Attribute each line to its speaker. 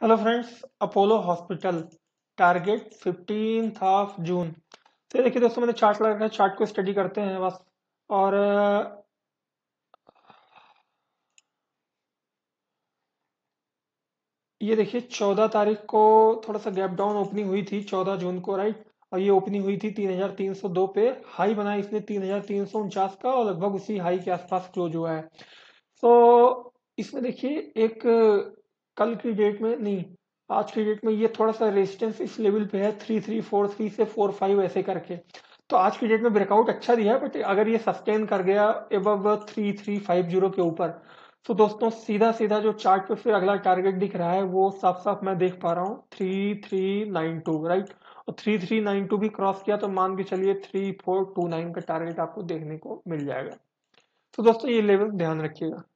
Speaker 1: Hello friends, Apollo hospital target 15 June. तो देखिए दोस्तों, मैंने चार्ट लगा रखा है, चार्ट को स्टडी करते हैं बस। और ये देखिए 14 तारीख को थोड़ा सा गैप डाउन ओपनिंग हुई थी, 14 जून को, राइट। और ये ओपनिंग हुई थी 3302 पे। हाई बनाया इसने 3349 का, और लगभग उसी हाई के आसपास क्लोज हुआ है। तो इसमें देखिए एक कल की डेट में नहीं, आज की डेट में ये थोड़ा सा रेजिस्टेंस इस लेवल पे है, 3343 से 45 ऐसे करके। तो आज की डेट में ब्रेकआउट अच्छा दिया है, बट अगर ये सस्टेन कर गया एबव 3350 के ऊपर, तो दोस्तों सीधा सीधा जो चार्ट पे फिर अगला टारगेट दिख रहा है वो साफ साफ मैं देख पा रहा हूँ 3392, राइट। और 3392 भी क्रॉस किया तो मान के चलिए 3429 का टारगेट आपको देखने को मिल जाएगा। तो दोस्तों ये लेवल ध्यान रखिएगा।